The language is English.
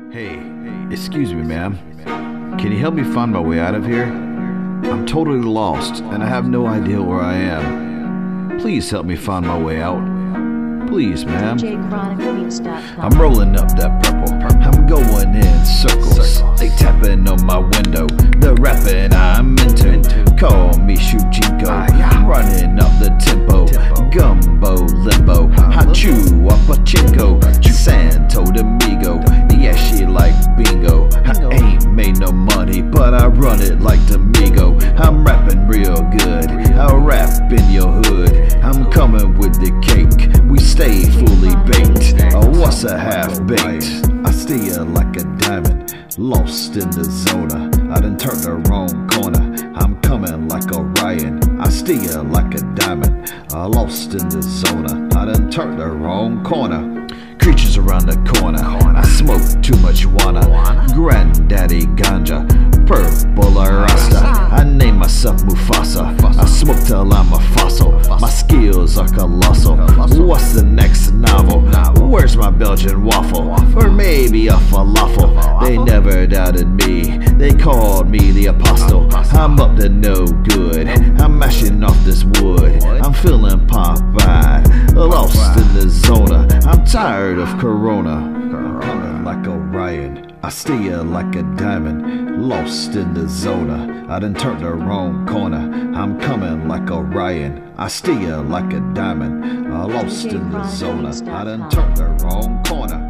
Hey, excuse me, ma'am. Can you help me find my way out of here? I'm totally lost, and I have no idea where I am. Please help me find my way out. Please, ma'am. I'm rolling up that purple. I'm going in circles. They tapping on my window. The rapping I'm into. Call me Shujinko. Running up the tempo. Gumbo limbo. I chew up a chinko. Santo Domingo. Yeah, she like bingo. I ain't made no money, but I run it like Domingo. I'm rapping real good. I'll rap in your hood. I'm coming with the cake. We stay fully baked. What's a half baked? I stay like a diamond, lost in the zona. I done turned the wrong corner. I'm coming like Orion. I stay like a diamond, lost in the zona. I done turned the wrong corner. Creatures around the corner. I smoke too much wanna. Granddaddy ganja, purple rasta. I name myself Mufasa. I smoke till I'm a fossil. My skills are colossal. What's the next novel? Where's my Belgian waffle? Or maybe a falafel? They never doubted me. They called me the apostle. I'm up to no good. I'm mashing off this wood. I'm feeling Popeye, lost in the zona. I'm tired of Corona. I'm coming like Orion. I stay like a diamond, lost in the zona. I done turned the wrong corner. I'm coming like Orion. I stay like a diamond, lost in the zona. I done turned the wrong corner.